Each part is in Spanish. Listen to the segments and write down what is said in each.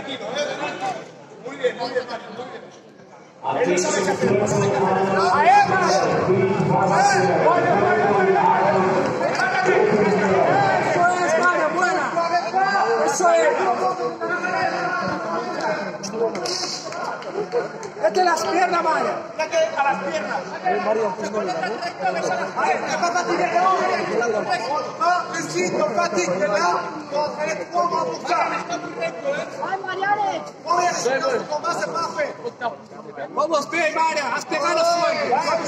tranquilo, Muy bien, Mario, muy bien. Él no sabe qué hacer, no sabe qué hacer. Eso es, Mario, buena. Eso es. Vete las piernas, Mario. A las piernas. Luisito, Patrick, ¿verdad? Vamos bien, Mario. Has pegado fuerte.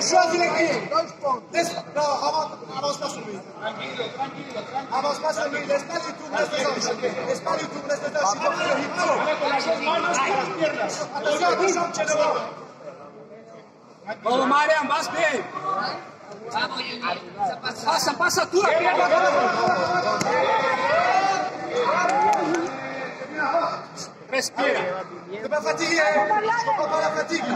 No, vamos más humilde. Vamos más humilde. Espalito, Vamos, Mario, más bien. Pasa tú la pierna. Respira. Ne pas fatiguer, je comprends pas la fatigue.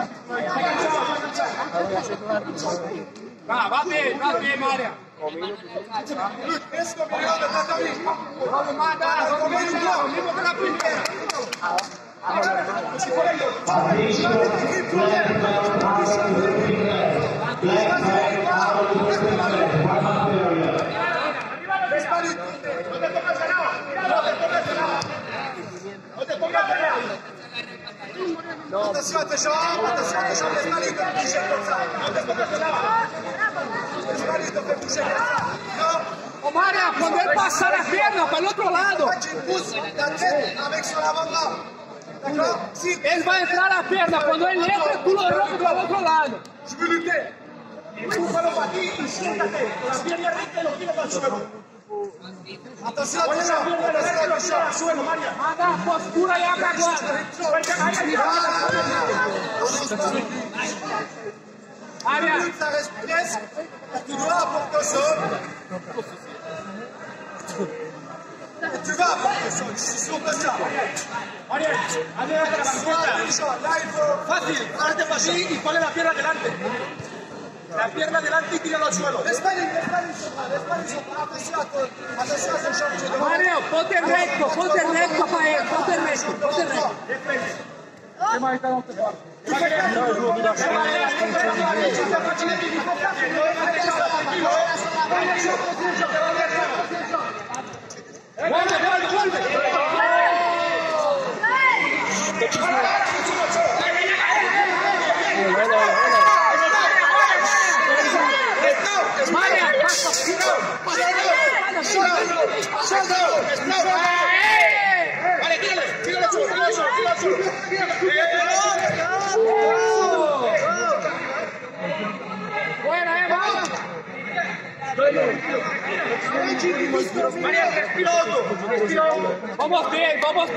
Va bien, Mario. Luc, est-ce qu'on peut de t'attendre? Vamos, Mario, mismo que la primera. Attention à tes jambes, Espalito, bouger comme ça. Espalito, fais bouger comme ça. Non. Oh, Mario, cuando él pasa la pierna para el otro lado. Tu pousses la tête avec son avant-bras. D'accord? Si. Él va a entrar a la pierna. Cuando él entre, tú lo rompes para el otro lado. Je veux lutter. Empújalo para ti y siéntate. Con la pierna recta y lo tienes al suelo. Attention à tes jambes, al suelo, María. Haga postura y haga guarda. Mario. Ça reste presque. Tu dois apporter au sol. Tu vas apporter au sol. Je suis sûr de ça. María, hazle la banqueta. Là, il faut. Fácil, hazte para así y ponle la pierna delante. La pierna delante y tíralo al suelo. Attention à tes jambes. Mario, ponte recto para él. Ponte recto. ¿Qué más está donde te falta? Vale, tíralo al suelo. Buena, vamos. María, respira hondo. Vamos bien.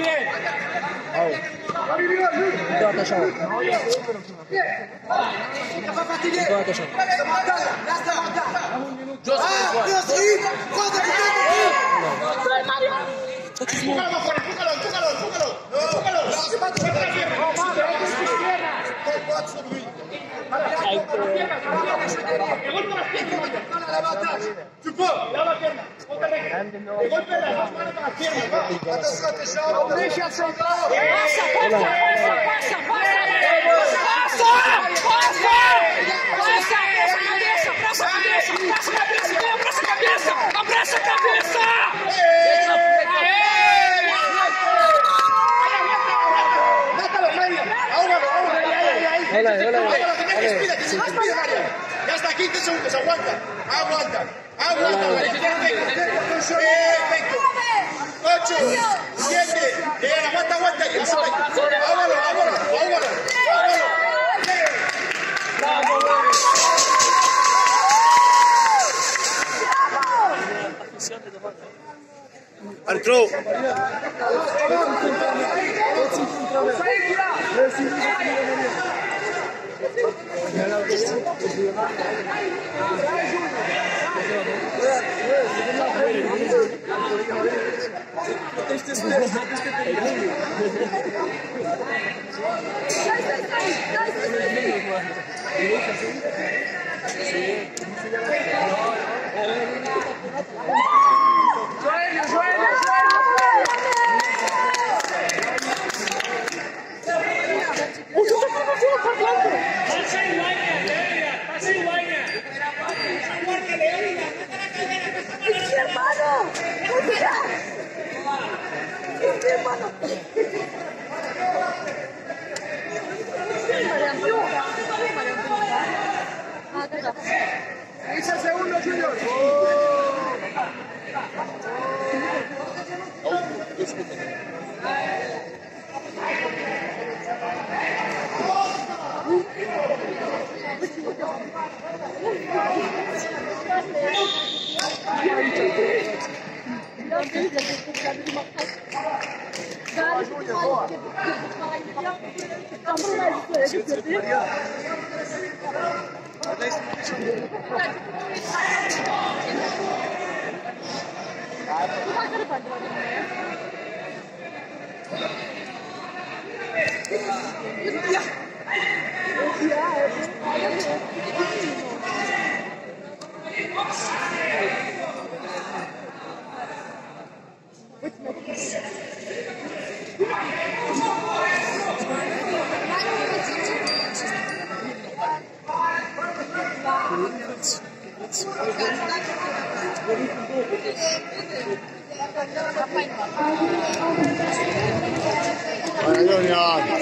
Tu peux. Attention à tes jambes. Abraça a cabeça! Ya está, 15 segundos, aguanta. Perfecto. 8, 7, bien, aguanta. Vámonos. Artro. 15 segundos, Junior. Ayun yan.